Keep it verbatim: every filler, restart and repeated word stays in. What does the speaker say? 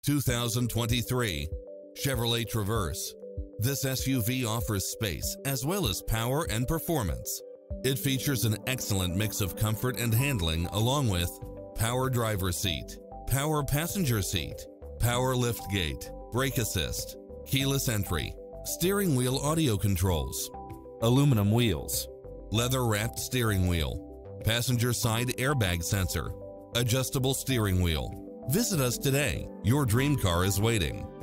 two thousand twenty-three Chevrolet Traverse. This S U V offers space as well as power and performance. It features an excellent mix of comfort and handling along with power driver seat, power passenger seat, power liftgate, brake assist, keyless entry, steering wheel audio controls, aluminum wheels, leather-wrapped steering wheel, passenger side airbag sensor, adjustable steering wheel. Visit us today. Your dream car is waiting.